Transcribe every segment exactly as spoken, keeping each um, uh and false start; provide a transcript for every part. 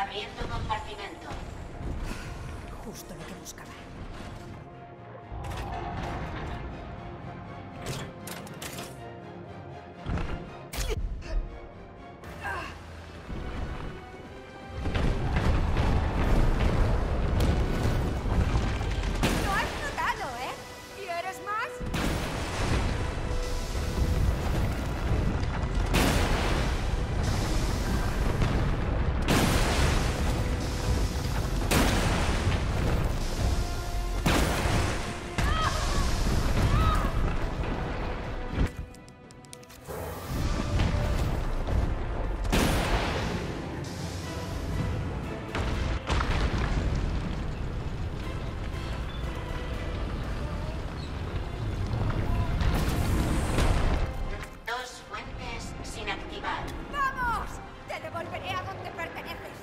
Abriendo compartimento. Justo lo que buscaba. Lo has notado, ¿eh? ¿Quieres más? Dos fuentes sin activar. ¡Vamos! Te devolveré a donde perteneces.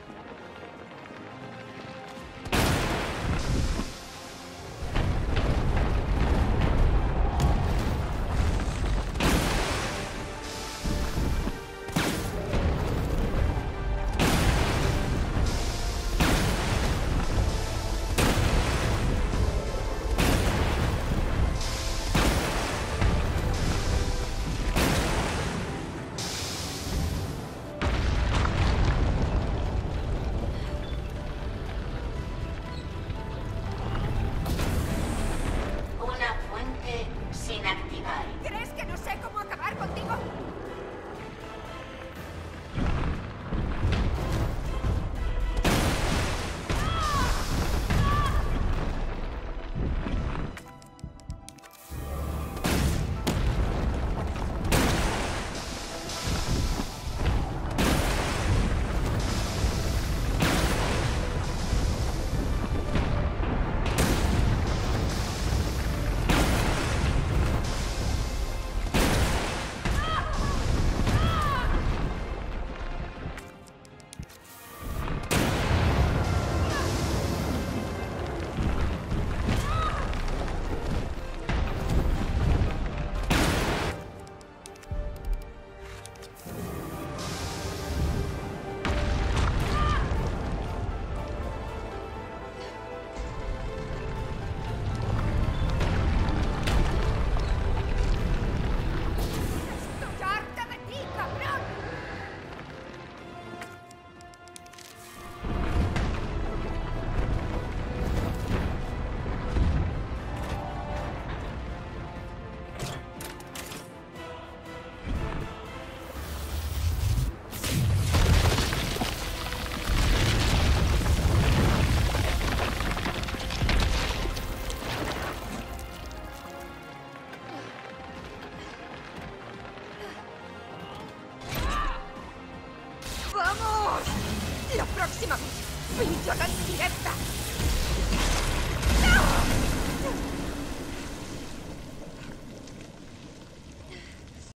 Una fuente sin activar. ¿Crees que no sé cómo acabar contigo? ¡Estoy harta de ti, cabrón! ¡Vamos! La próxima vez, pillo la directa.